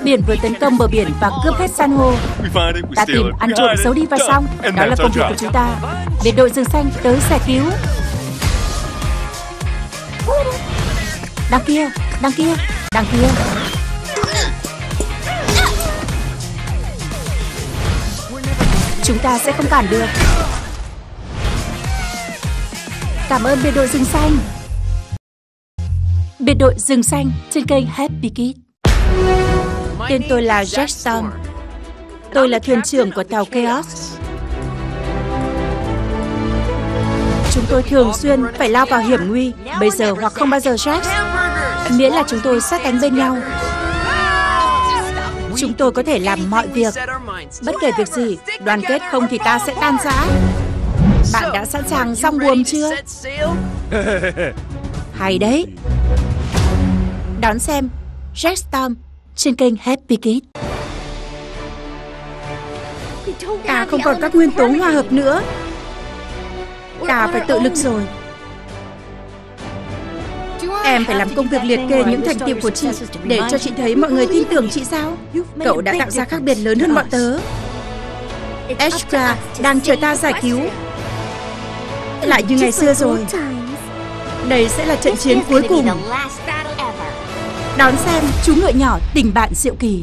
Biển vừa tấn công bờ biển và cướp hết san hô. Ta tìm, ăn trộm, giấu đi và xong. Đó là công việc của chúng ta. Biệt đội rừng xanh tới giải cứu. Đằng kia, đằng kia, đằng kia. Chúng ta sẽ không cản được. Cảm ơn biệt đội rừng xanh. Biệt đội rừng xanh trên kênh Happy Kids. Tên tôi là Jack Storm. Tôi là thuyền trưởng của tàu Chaos. Chúng tôi thường xuyên phải lao vào hiểm nguy, bây giờ hoặc không bao giờ, Jack. Miễn là chúng tôi sát cánh bên nhau. Chúng tôi có thể làm mọi việc, bất kể việc gì. Đoàn kết không thì ta sẽ tan rã. Bạn đã sẵn sàng song buồm chưa? Hay đấy. Đón xem Jack Storm trên kênh Happy Kids. Ta không còn các nguyên tố hòa hợp nữa. Ta phải tự lực rồi. Em phải làm công việc liệt kê những thành tựu của chị để cho chị thấy mọi người tin tưởng chị sao? Cậu đã tạo ra khác biệt lớn hơn bọn tớ. Ezra đang chờ ta giải cứu. Lại như ngày xưa rồi. Đây sẽ là trận chiến cuối cùng. Đón xem chú ngựa nhỏ tình bạn diệu kỳ.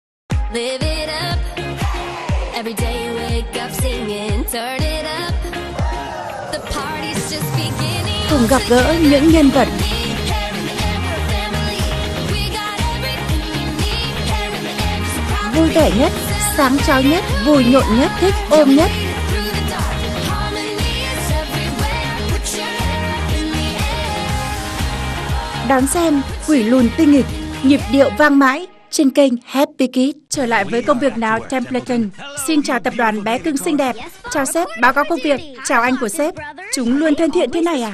Cùng gặp gỡ những nhân vật vui vẻ nhất, sáng chói nhất, vui nhộn nhất, thích ôm nhất. Đón xem quỷ lùn tinh nghịch, nhịp điệu vang mãi trên kênh Happy Kids. Trở lại với công việc nào, Templeton. Xin chào tập đoàn bé cưng xinh đẹp. Chào sếp, báo cáo công việc. Chào anh của sếp. Chúng luôn thân thiện thế này à?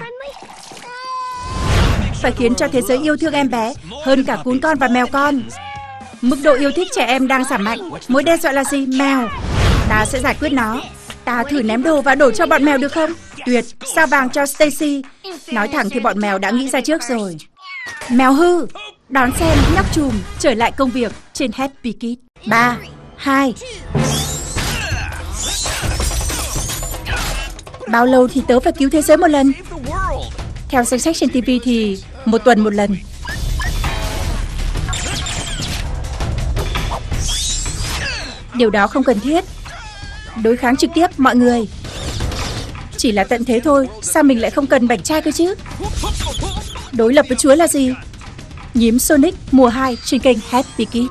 Phải khiến cho thế giới yêu thương em bé hơn cả cún con và mèo con. Mức độ yêu thích trẻ em đang giảm mạnh. Mối đe dọa là gì? Mèo. Ta sẽ giải quyết nó. Ta thử ném đồ và đổ cho bọn mèo được không? Tuyệt, sao vàng cho Stacy. Nói thẳng thì bọn mèo đã nghĩ ra trước rồi. Mèo hư. Đón xem nhóc chùm trở lại công việc trên Happy Kids. 3, 2. Bao lâu thì tớ phải cứu thế giới một lần? Theo danh sách trên TV thì 1 tuần 1 lần. Điều đó không cần thiết. Đối kháng trực tiếp mọi người. Chỉ là tận thế thôi. Sao mình lại không cần bảnh trai cơ chứ? Đối lập với Chúa là gì? Nhím Sonic mùa 2 trên kênh Happy Kids.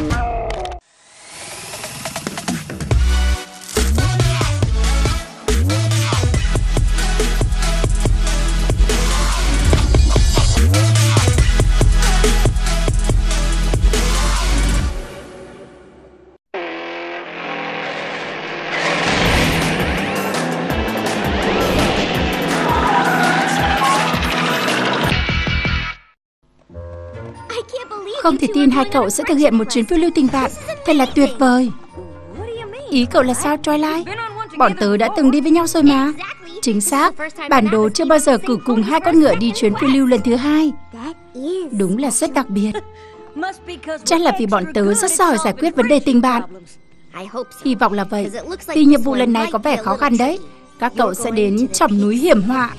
Không thể tin hai cậu sẽ thực hiện một chuyến phiêu lưu tình bạn. Thật là tuyệt vời. Ý cậu là sao, Twilight? Bọn tớ đã từng đi với nhau rồi mà. Chính xác, bản đồ chưa bao giờ cử cùng hai con ngựa đi chuyến phiêu lưu lần thứ hai. Đúng là rất đặc biệt. Chắc là vì bọn tớ rất giỏi giải quyết vấn đề tình bạn. Hy vọng là vậy. Vì nhiệm vụ lần này có vẻ khó khăn đấy. Các cậu sẽ đến chòm núi hiểm họa.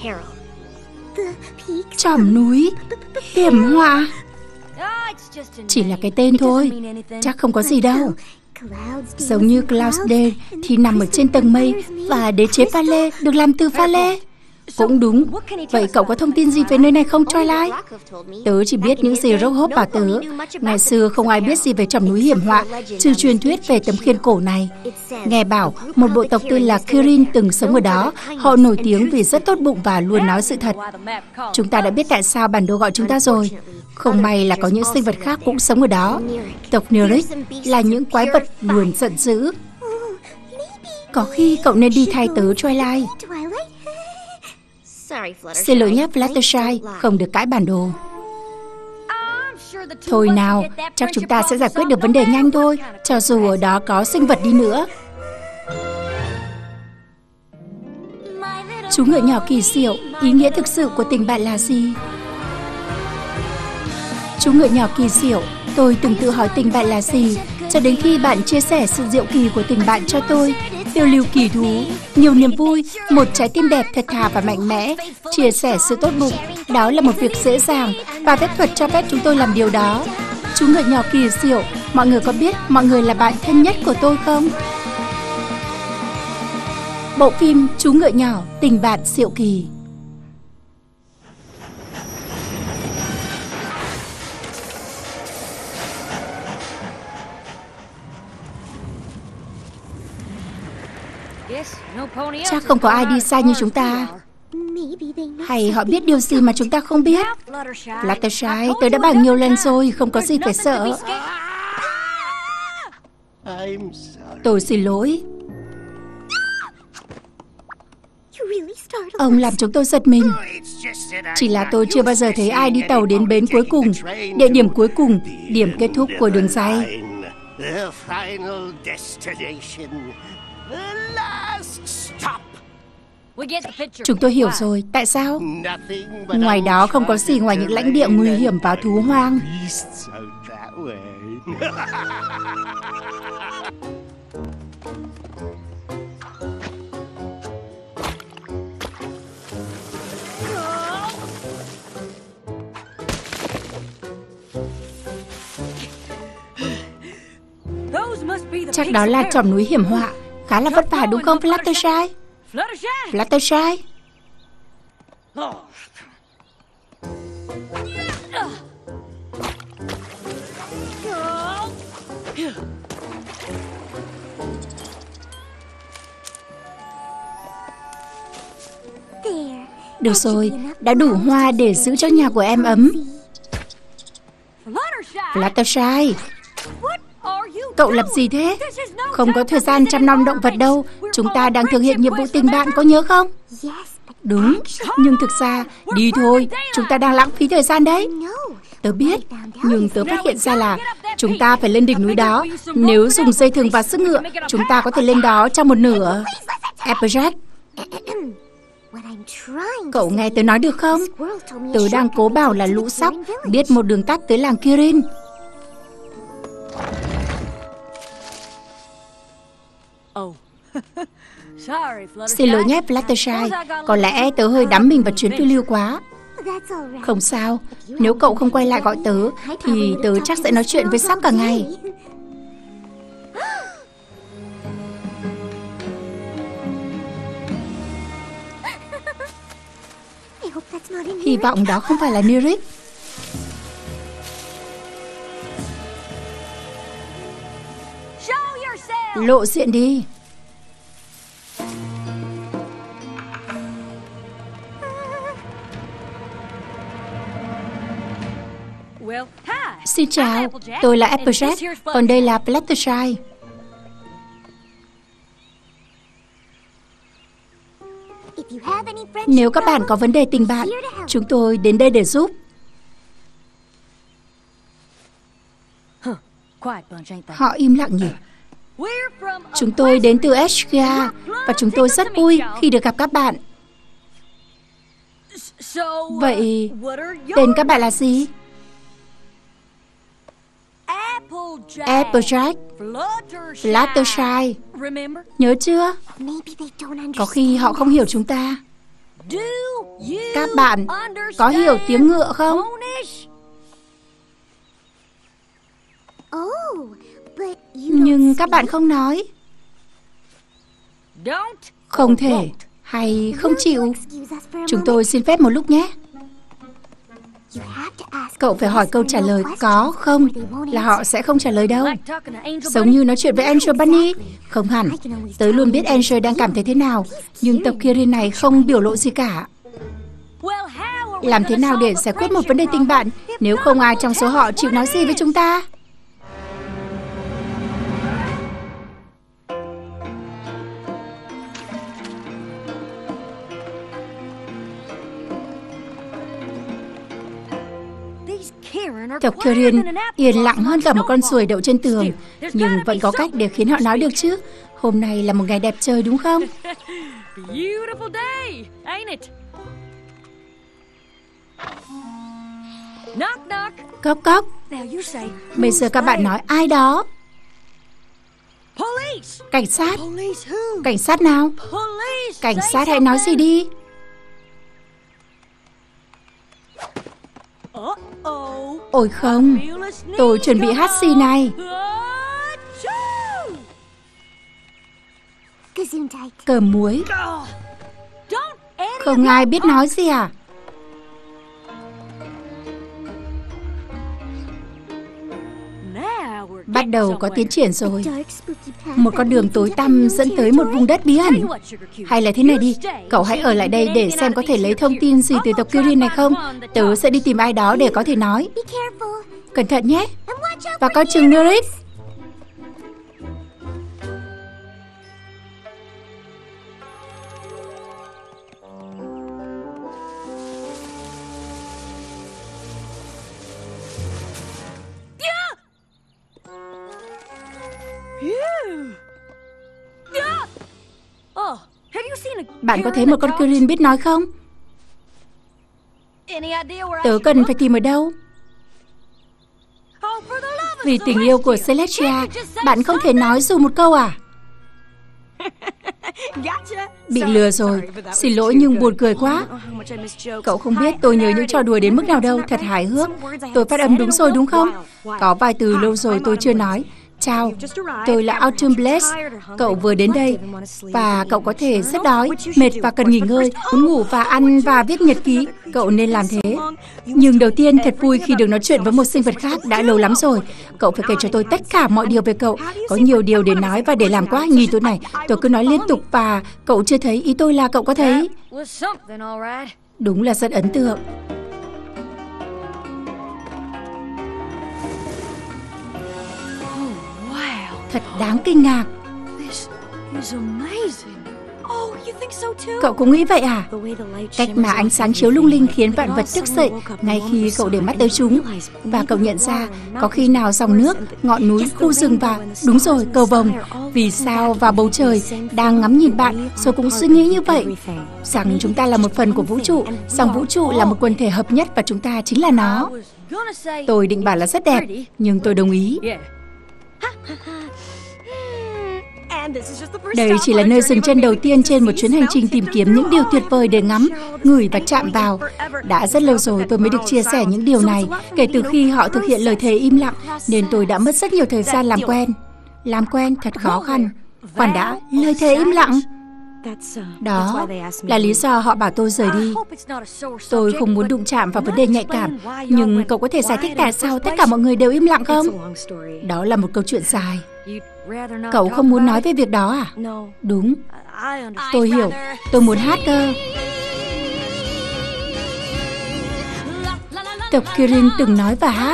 Chòm núi hiểm họa? Chỉ là cái tên thôi, chắc không có gì đâu. Giống như Cloudsdale thì nằm ở trên tầng mây và đế chế pha lê được làm từ pha lê. Cũng đúng. Vậy cậu có thông tin gì về nơi này không, Twilight? Tớ chỉ biết những gì Rock Hope bảo tớ. Ngày xưa không ai biết gì về chòm núi hiểm họa, trừ truyền thuyết về tấm khiên cổ này. Nghe bảo một bộ tộc tên là Kirin từng sống ở đó. Họ nổi tiếng vì rất tốt bụng và luôn nói sự thật. Chúng ta đã biết tại sao bản đồ gọi chúng ta rồi. Không may là có những sinh vật khác cũng sống ở đó. Tộc Neric là những quái vật luôn giận dữ. Có khi cậu nên đi thay tớ, Twilight. Xin lỗi nhé, Fluttershy, không được cãi bản đồ. Thôi nào, chắc chúng ta sẽ giải quyết được vấn đề nhanh thôi, cho dù ở đó có sinh vật đi nữa. Chú ngựa nhỏ kỳ diệu, ý nghĩa thực sự của tình bạn là gì? Chú ngựa nhỏ kỳ diệu, Tôi từng tự hỏi tình bạn là gì, cho đến khi bạn chia sẻ sự diệu kỳ của tình bạn cho tôi. Phiêu lưu kỳ thú, nhiều niềm vui, một trái tim đẹp thật thà và mạnh mẽ, chia sẻ sự tốt bụng. Đó là một việc dễ dàng và phép thuật cho phép chúng tôi làm điều đó. Chú ngựa nhỏ kỳ diệu, mọi người có biết mọi người là bạn thân nhất của tôi không? Bộ phim Chú ngựa nhỏ, tình bạn diệu kỳ. Chắc không có ai đi sai như chúng ta. Hay họ biết điều gì mà chúng ta không biết? Fluttershy, tôi đã bảo nhiều lần rồi, không có gì phải sợ. Tôi xin lỗi. Ông làm chúng tôi giật mình. Chỉ là tôi chưa bao giờ thấy ai đi tàu đến bến cuối cùng, địa điểm cuối cùng, điểm kết thúc của đường dây. Chúng tôi hiểu rồi, tại sao? Ngoài đó không có gì ngoài những lãnh địa nguy hiểm và thú hoang. Chắc đó là chòm núi hiểm họa. Khá là vất vả đúng không, Fluttershy? Fluttershy. Được rồi, đã đủ hoa để giữ cho nhà của em ấm. Fluttershy, cậu làm gì thế? Không có thời gian chăm nom động vật đâu. Chúng ta đang thực hiện nhiệm vụ tình bạn, có nhớ không? Đúng, nhưng thực ra, đi thôi, chúng ta đang lãng phí thời gian đấy. Tớ biết, nhưng tớ phát hiện ra là chúng ta phải lên đỉnh núi đó. Nếu dùng dây thừng và sức ngựa, chúng ta có thể lên đó trong một nửa. Applejack, cậu nghe tớ nói được không? Tớ đang cố bảo là lũ sóc biết một đường tắt tới làng Kirin. Xin lỗi nhé, Fluttershy. Có lẽ tớ hơi đắm mình vào chuyến phiêu lưu quá. Không sao, nếu cậu không quay lại gọi tớ thì tớ chắc sẽ nói chuyện với sóc cả ngày. Hy vọng đó không phải là Nirik. Lộ diện đi. Xin chào, tôi là Applejack, còn đây là Fluttershy. Nếu các bạn có vấn đề tình bạn, chúng tôi đến đây để giúp. Họ im lặng nhỉ? Chúng tôi đến từ Eshkia và chúng tôi rất vui khi được gặp các bạn. Vậy, tên các bạn là gì? Applejack, Fluttershy. Nhớ chưa? Có khi họ không hiểu chúng ta. Các bạn có hiểu tiếng ngựa không? Nhưng các bạn không nói. Không thể hay không chịu. Chúng tôi xin phép một lúc nhé. Cậu phải hỏi câu trả lời có không là họ sẽ không trả lời đâu. Giống như nói chuyện với Angel Bunny. Không hẳn, tớ luôn biết Angel đang cảm thấy thế nào, nhưng tập Kirin này không biểu lộ gì cả. Làm thế nào để giải quyết một vấn đề tình bạn nếu không ai trong số họ chịu nói gì với chúng ta? Tộc Kirin yên lặng hơn cả một con ruồi đậu trên tường, nhưng vẫn có cách để khiến họ nói được chứ. Hôm nay là một ngày đẹp trời đúng không? Cốc cốc. Bây giờ các bạn nói ai đó? Cảnh sát. Cảnh sát nào? Cảnh sát hãy nói gì đi. Ôi không, tôi chuẩn bị hát xì này. Cơm muối. Không ai biết nói gì à? Bắt đầu có tiến triển rồi. Một con đường tối tăm dẫn tới một vùng đất bí ẩn. Hay là thế này đi, cậu hãy ở lại đây để xem có thể lấy thông tin gì từ tộc Kirin này không. Tớ sẽ đi tìm ai đó để có thể nói. Cẩn thận nhé. Và coi chừng Lyric. Bạn có thấy một con Kirin biết nói không? Tớ cần phải tìm ở đâu? Vì tình yêu của Celestia, bạn không thể nói dù một câu à? Bị lừa rồi. Xin lỗi nhưng buồn cười quá. Cậu không biết tôi nhớ những trò đùa đến mức nào đâu. Thật hài hước. Tôi phát âm đúng rồi đúng không? Có vài từ lâu rồi tôi chưa nói. Chào, tôi là Autumn Blaze. Cậu vừa đến đây và cậu có thể rất đói, mệt và cần nghỉ ngơi, muốn ngủ và ăn và viết nhật ký. Cậu nên làm thế. Nhưng đầu tiên thật vui khi được nói chuyện với một sinh vật khác. Đã lâu lắm rồi. Cậu phải kể cho tôi tất cả mọi điều về cậu. Có nhiều điều để nói và để làm quá. Nhìn tôi này, tôi cứ nói liên tục và cậu chưa thấy. Ý tôi là cậu có thấy. Đúng là rất ấn tượng. Thật đáng kinh ngạc. Cậu cũng nghĩ vậy à? Cách mà ánh sáng chiếu lung linh khiến vạn vật thức dậy ngay khi cậu để mắt tới chúng. Và cậu nhận ra có khi nào dòng nước, ngọn núi, khu rừng và đúng rồi, cầu vồng, vì sao và bầu trời đang ngắm nhìn bạn rồi cũng suy nghĩ như vậy, rằng chúng ta là một phần của vũ trụ, rằng vũ trụ là một quần thể hợp nhất và chúng ta chính là nó. Tôi định bảo là rất đẹp, nhưng tôi đồng ý. Đây chỉ là nơi dừng chân đầu tiên trên một chuyến hành trình tìm kiếm những điều tuyệt vời để ngắm, ngửi và chạm vào. Đã rất lâu rồi tôi mới được chia sẻ những điều này. Kể từ khi họ thực hiện lời thề im lặng, nên tôi đã mất rất nhiều thời gian làm quen. Làm quen thật khó khăn. Khoan đã, lời thề im lặng. Đó là lý do họ bảo tôi rời đi. Tôi không muốn đụng chạm vào vấn đề nhạy cảm. Nhưng cậu có thể giải thích tại sao tất cả mọi người đều im lặng không? Đó là một câu chuyện dài. Cậu không muốn nói về việc đó à? Đúng. Tôi hiểu. Tôi muốn hát cơ. Tộc Kirin từng nói và hát.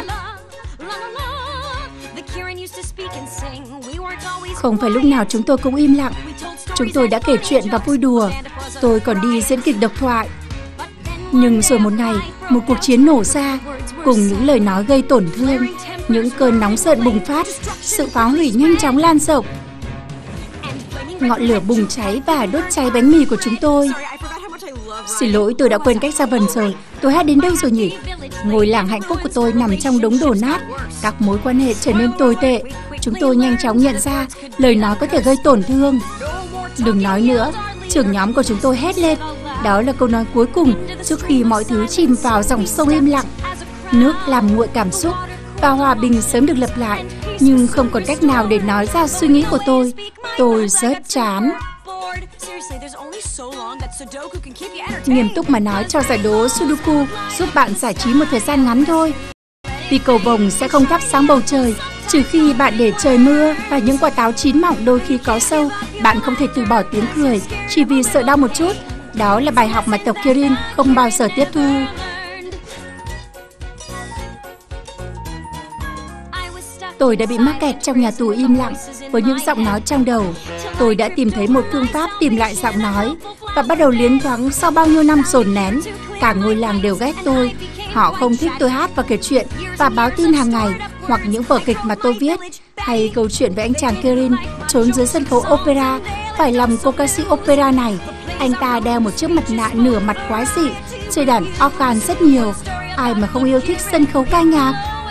Không phải lúc nào chúng tôi cũng im lặng. Chúng tôi đã kể chuyện và vui đùa. Tôi còn đi diễn kịch độc thoại. Nhưng rồi một ngày, một cuộc chiến nổ ra, cùng những lời nói gây tổn thương, những cơn nóng giận bùng phát, sự phá hủy nhanh chóng lan rộng. Ngọn lửa bùng cháy và đốt cháy bánh mì của chúng tôi. Xin lỗi, tôi đã quên cách ra vần rồi. Tôi hát đến đâu rồi nhỉ? Ngôi làng hạnh phúc của tôi nằm trong đống đổ nát. Các mối quan hệ trở nên tồi tệ. Chúng tôi nhanh chóng nhận ra lời nói có thể gây tổn thương. Đừng nói nữa, trưởng nhóm của chúng tôi hét lên. Đó là câu nói cuối cùng trước khi mọi thứ chìm vào dòng sông im lặng. Nước làm nguội cảm xúc và hòa bình sớm được lập lại. Nhưng không còn cách nào để nói ra suy nghĩ của tôi. Tôi rất chán. Nghiêm túc mà nói, cho giải đố Sudoku giúp bạn giải trí một thời gian ngắn thôi. Vì cầu vồng sẽ không thắp sáng bầu trời, trừ khi bạn để trời mưa và những quả táo chín mọng đôi khi có sâu. Bạn không thể từ bỏ tiếng cười chỉ vì sợ đau một chút. Đó là bài học mà tộc Kirin không bao giờ tiếp thu. Tôi đã bị mắc kẹt trong nhà tù im lặng với những giọng nói trong đầu. Tôi đã tìm thấy một phương pháp tìm lại giọng nói và bắt đầu liến thoáng sau bao nhiêu năm dồn nén. Cả ngôi làng đều ghét tôi. Họ không thích tôi hát và kể chuyện và báo tin hàng ngày, hoặc những vở kịch mà tôi viết, hay câu chuyện về anh chàng Kirin trốn dưới sân khấu opera. Phải lòng cô ca sĩ opera này, anh ta đeo một chiếc mặt nạ nửa mặt quái dị, chơi đàn organ rất nhiều. Ai mà không yêu thích sân khấu ca nhạc.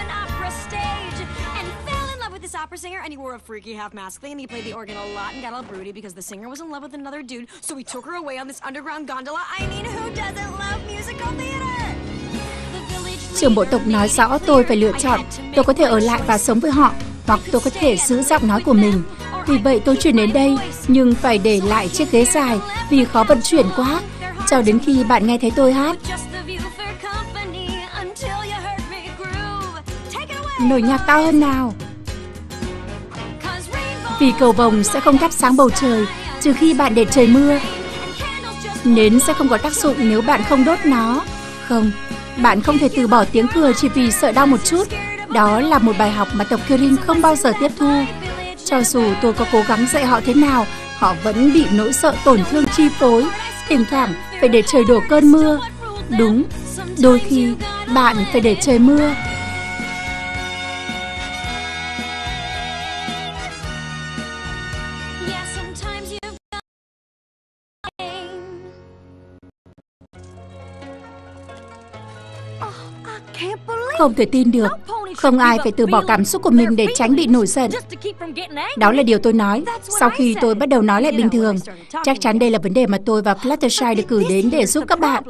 Opera singer, and he wore a freaky half mask thing, and he played the organ a lot and got all broody because the singer was in love with another dude, so we took her away on this underground gondola. I mean, who doesn't love musical theater? Trưởng bộ tộc nói rõ tôi phải lựa chọn. Tôi có thể ở lại và sống với họ, hoặc tôi có thể giữ giọng nói của mình. Vì vậy tôi chuyển đến đây, nhưng phải để lại chiếc ghế dài vì khó vận chuyển quá, cho đến khi bạn nghe thấy tôi hát. Nổi nhạc to hơn nào. Vì cầu vồng sẽ không thắp sáng bầu trời trừ khi bạn để trời mưa. Nến sẽ không có tác dụng nếu bạn không đốt nó. Không, bạn không thể từ bỏ tiếng cười chỉ vì sợ đau một chút. Đó là một bài học mà tộc Kirin không bao giờ tiếp thu. Cho dù tôi có cố gắng dạy họ thế nào, họ vẫn bị nỗi sợ tổn thương chi phối. Thỉnh thoảng phải để trời đổ cơn mưa. Đúng, đôi khi bạn phải để trời mưa. Không thể tin được, không ai phải từ bỏ cảm xúc của mình để tránh bị nổi giận. Đó là điều tôi nói sau khi tôi bắt đầu nói lại bình thường. Chắc chắn đây là vấn đề mà tôi và Fluttershy được cử đến để giúp các bạn.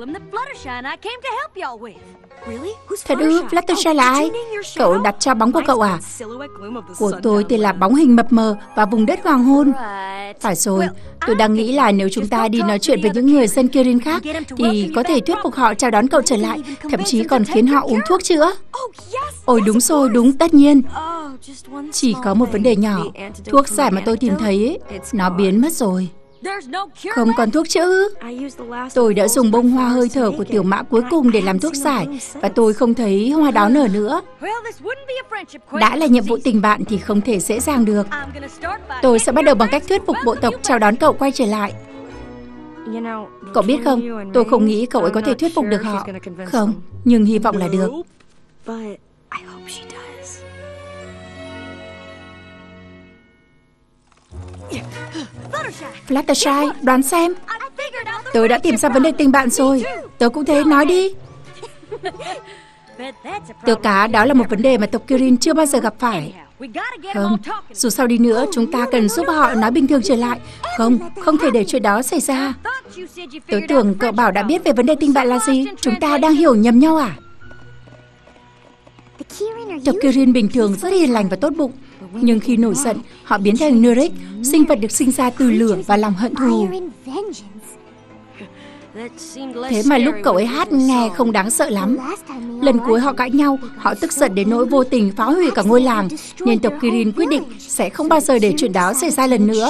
Thật ư? Fluttershy là ai? Cậu đặt cho bóng của cậu à? Của tôi thì là bóng hình mập mờ và vùng đất hoàng hôn. Phải rồi, tôi đang nghĩ là nếu chúng ta đi nói chuyện với những người dân Kirin khác thì có thể thuyết phục họ chào đón cậu trở lại, thậm chí còn khiến họ uống thuốc chữa. Ôi đúng rồi, đúng, tất nhiên. Chỉ có một vấn đề nhỏ, thuốc giải mà tôi tìm thấy ấy, nó biến mất rồi. Không còn thuốc chữa. Tôi đã dùng bông hoa hơi thở của tiểu mã cuối cùng để làm thuốc giải, và tôi không thấy hoa đó nở nữa. Đã là nhiệm vụ tình bạn thì không thể dễ dàng được. Tôi sẽ bắt đầu bằng cách thuyết phục bộ tộc chào đón cậu quay trở lại. Cậu biết không, tôi không nghĩ cậu ấy có thể thuyết phục được họ. Không, nhưng hy vọng là được. Fluttershy, đoán xem. Tôi đã tìm ra vấn đề tình bạn rồi. Tôi cũng thế, nói đi. Tớ cá, đó là một vấn đề mà tộc Kirin chưa bao giờ gặp phải. Không, dù sao đi nữa, chúng ta cần giúp họ nói bình thường trở lại. Không, không thể để chuyện đó xảy ra. Tớ tưởng cậu bảo đã biết về vấn đề tình bạn là gì. Chúng ta đang hiểu nhầm nhau à? Tộc Kirin bình thường rất hiền lành và tốt bụng, nhưng khi nổi giận, họ biến thành Nurek, sinh vật được sinh ra từ lửa và lòng hận thù. Thế mà lúc cậu ấy hát nghe không đáng sợ lắm. Lần cuối họ cãi nhau, họ tức giận đến nỗi vô tình phá hủy cả ngôi làng, nên tộc Kirin quyết định sẽ không bao giờ để chuyện đó xảy ra lần nữa.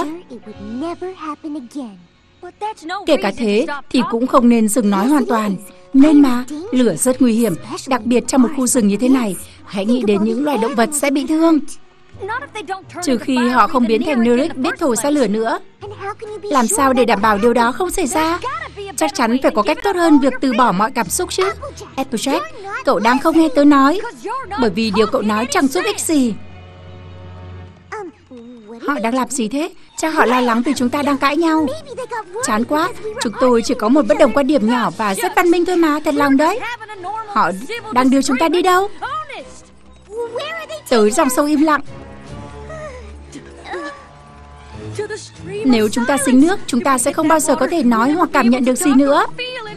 Kể cả thế thì cũng không nên dừng nói hoàn toàn. Nên mà, lửa rất nguy hiểm, đặc biệt trong một khu rừng như thế này. Hãy nghĩ đến những loài động vật sẽ bị thương. Trừ khi họ không biến thành Nurek biết thổi ra lửa nữa. Làm sao để đảm bảo điều đó không xảy ra? Chắc chắn phải có cách tốt hơn việc từ bỏ mọi cảm xúc chứ. Applejack, cậu đang không nghe tớ nói. Bởi vì điều cậu nói chẳng giúp ích gì. Họ đang làm gì thế? Chắc họ lo lắng vì chúng ta đang cãi nhau. Chán quá, chúng tôi chỉ có một bất đồng quan điểm nhỏ và rất văn minh thôi mà, thật lòng đấy. Họ đang đưa chúng ta đi đâu? Tới dòng sông im lặng. Nếu chúng ta dính nước, chúng ta sẽ không bao giờ có thể nói hoặc cảm nhận được gì nữa.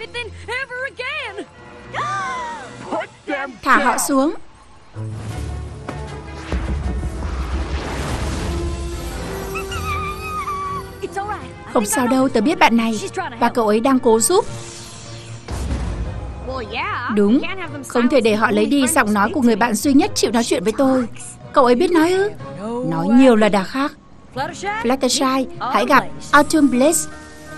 Thả họ xuống. Không sao đâu, tớ biết bạn này. Và cậu ấy đang cố giúp. Đúng, không thể để họ lấy đi giọng nói của người bạn duy nhất chịu nói chuyện với tôi. Cậu ấy biết nói ư? Nói nhiều là đã khác. Fluttershy, hãy gặp Autumn Bliss.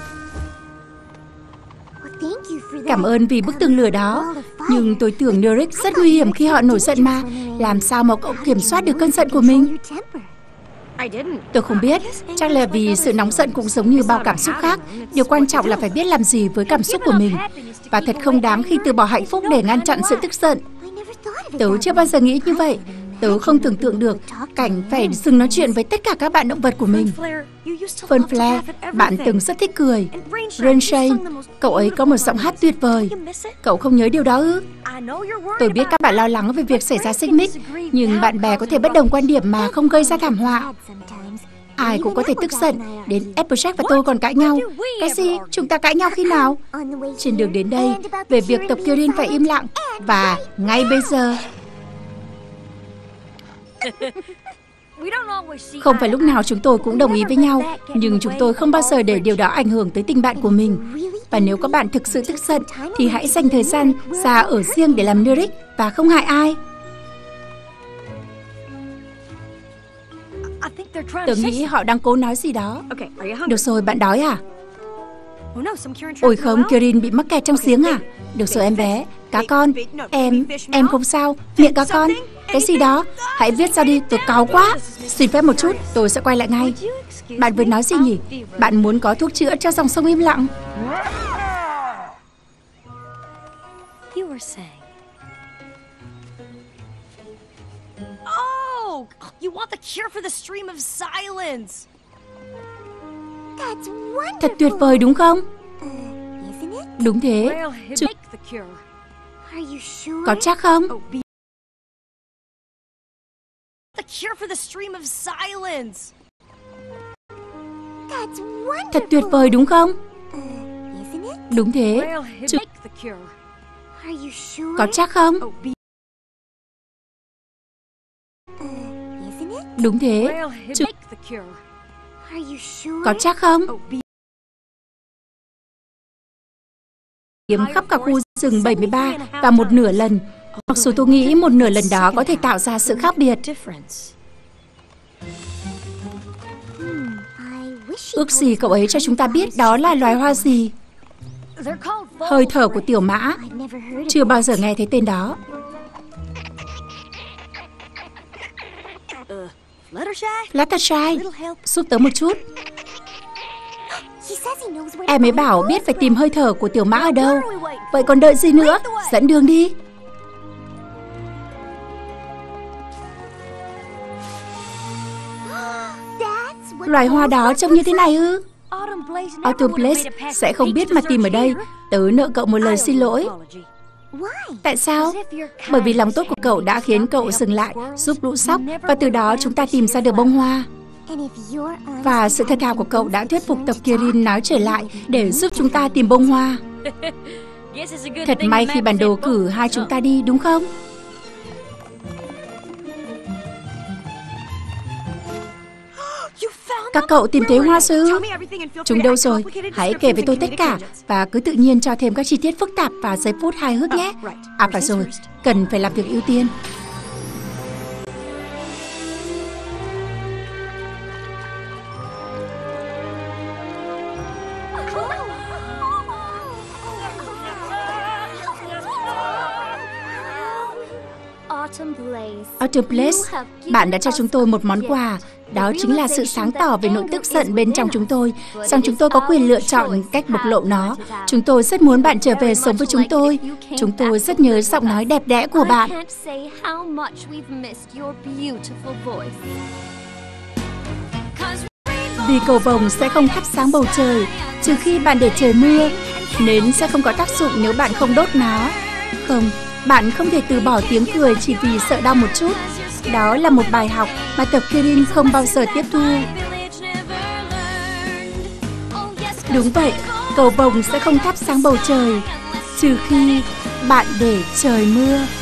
Cảm ơn vì bức tường lửa đó. Nhưng tôi tưởng Nurek rất nguy hiểm khi họ nổi giận mà. Làm sao mà cậu kiểm soát được cơn giận của mình? Tôi không biết, chắc là vì sự nóng giận cũng giống như bao cảm xúc khác. Điều quan trọng là phải biết làm gì với cảm xúc của mình. Và thật không đáng khi từ bỏ hạnh phúc để ngăn chặn sự tức giận. Tớ chưa bao giờ nghĩ như vậy. Tớ không tưởng tượng được cảnh phải dừng nói chuyện với tất cả các bạn động vật của mình. Fern Flair, bạn từng rất thích cười. Rainshine, cậu ấy có một giọng hát tuyệt vời. Cậu không nhớ điều đó ư? Tôi biết các bạn lo lắng về việc xảy ra xích mích, nhưng bạn bè có thể bất đồng quan điểm mà không gây ra thảm họa. Ai cũng có thể tức giận, đến Applejack và tôi còn cãi nhau. Cái gì? Chúng ta cãi nhau khi nào? Trên đường đến đây, về việc tộc Kirin phải im lặng. Và ngay bây giờ. Không phải lúc nào chúng tôi cũng đồng ý với nhau, nhưng chúng tôi không bao giờ để điều đó ảnh hưởng tới tình bạn của mình. Và nếu các bạn thực sự tức giận, thì hãy dành thời gian ra ở riêng để làm lyric và không hại ai. Tớ nghĩ họ đang cố nói gì đó. Được rồi, bạn đói à? Ôi không, Kirin bị mắc kẹt trong giếng à? Được rồi em bé. Cá con. Em không sao. Miệng cá con. Cái gì đó? Hãy viết ra đi, tôi cáu quá. Xin phép một chút, tôi sẽ quay lại ngay. Bạn vừa nói gì nhỉ? Bạn muốn có thuốc chữa cho dòng sông im lặng? You want the cure for the stream of silence. Thật tuyệt vời đúng không? Đúng thế. Có chắc không? The cure for the stream of silence. Thật tuyệt vời đúng không? Đúng thế. Có chắc không? Đúng thế. Có chắc không? Kiếm khắp cả khu rừng 73 và một nửa lần. Mặc dù tôi nghĩ một nửa lần đó có thể tạo ra sự khác biệt. Ước gì cậu ấy cho chúng ta biết đó là loài hoa gì. Hơi thở của tiểu mã. Chưa bao giờ nghe thấy tên đó. Fluttershy, giúp tớ một chút. Em ấy bảo biết phải tìm hơi thở của tiểu mã ở đâu. Vậy còn đợi gì nữa? Dẫn đường đi. Loài hoa đó trông như thế này ư? Autumn Blaze sẽ không biết mà tìm ở đây. Tớ nợ cậu một lời xin lỗi. Tại sao? Bởi vì lòng tốt của cậu đã khiến cậu dừng lại, giúp lũ sóc, và từ đó chúng ta tìm ra được bông hoa. Và sự thật thà của cậu đã thuyết phục tộc Kirin nói trở lại để giúp chúng ta tìm bông hoa. Thật may khi bản đồ cử hai chúng ta đi, đúng không? Các cậu tìm thấy hoa sư? Chúng đâu rồi? Hãy kể với tôi tất cả và cứ tự nhiên cho thêm các chi tiết phức tạp và giây phút hài hước nhé. À phải rồi, cần phải làm việc ưu tiên. Autumn Blaze, bạn đã cho chúng tôi một món quà. Đó chính là sự sáng tỏ về nỗi tức giận bên trong chúng tôi, rằng chúng tôi có quyền lựa chọn cách bộc lộ nó. Chúng tôi rất muốn bạn trở về sống với chúng tôi. Chúng tôi rất nhớ giọng nói đẹp đẽ của bạn. Vì cầu vồng sẽ không thắp sáng bầu trời trừ khi bạn để trời mưa. Nến sẽ không có tác dụng nếu bạn không đốt nó. Không, bạn không thể từ bỏ tiếng cười chỉ vì sợ đau một chút. Đó là một bài học mà tộc Kirin không bao giờ tiếp thu. Đúng vậy, cầu vồng sẽ không thắp sáng bầu trời trừ khi bạn để trời mưa.